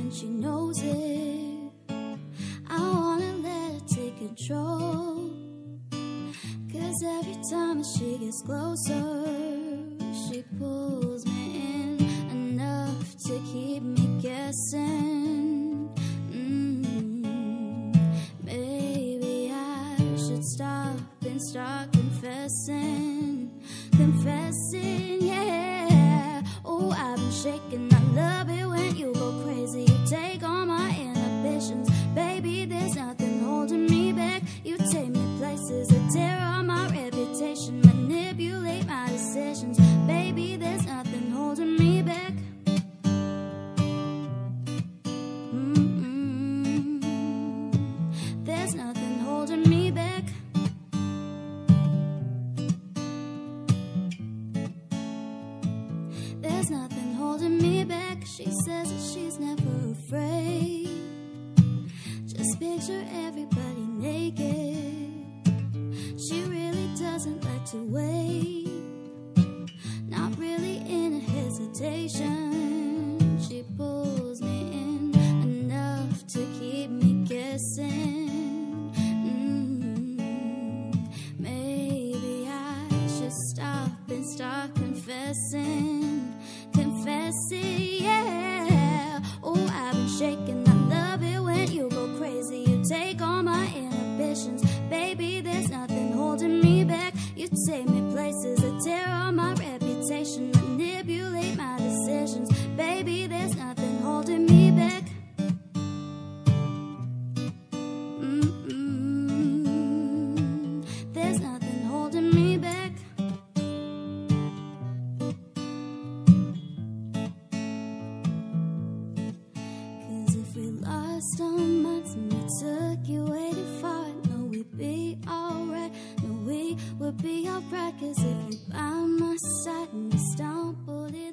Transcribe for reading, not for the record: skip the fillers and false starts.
and she knows it. I wanna let her take control, 'cause every time she gets closer, she pulls me in enough to keep me guessing. Maybe I should stop and start confessing, yeah. Oh, I've been shaking. I love it when you go crazy. You take all my inhibitions, baby. There's nothing holding me back. You take me places that tear up my reputation, manipulate my decisions, baby. There's nothing holding me back. There's nothing holding me back. There's nothing holding me back. She says that she's never afraid. Just picture everybody naked. She really doesn't like to wait. Not really in a hesitation. She pulls me in enough to keep me guessing. Maybe I should stop and start confessing, yeah. Oh, I've been shaking. I love it when you go crazy. You take all my inhibitions, baby. There's nothing holding me back. You take me places that tear up my reputation, manipulate my decisions, baby. There's nothing holding me back. There's nothing holding me back. Lost our minds and we took you way too far. No, we'd be alright. No, we would be alright. 'Cause if you're by my side and you stumble it